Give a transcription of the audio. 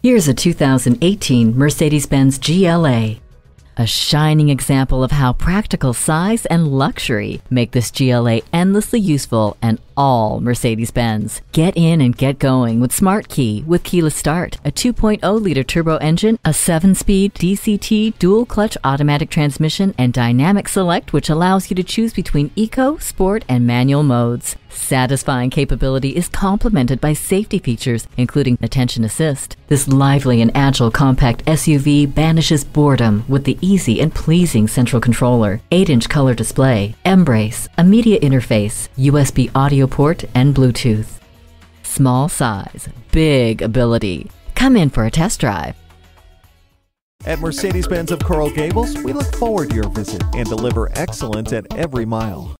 Here's a 2018 Mercedes-Benz GLA. A shining example of how practical size and luxury make this GLA endlessly useful and all Mercedes-Benz. Get in and get going with Smart Key with keyless start, a 2.0-liter turbo engine, a 7-speed DCT dual-clutch automatic transmission, and Dynamic Select, which allows you to choose between eco, sport, and manual modes. Satisfying capability is complemented by safety features, including attention assist. This lively and agile compact SUV banishes boredom with the easy and pleasing central controller, 8-inch color display, M-Brace, a media interface, USB audio port, and Bluetooth. Small size, big ability. Come in for a test drive. At Mercedes-Benz of Coral Gables, we look forward to your visit and deliver excellence at every mile.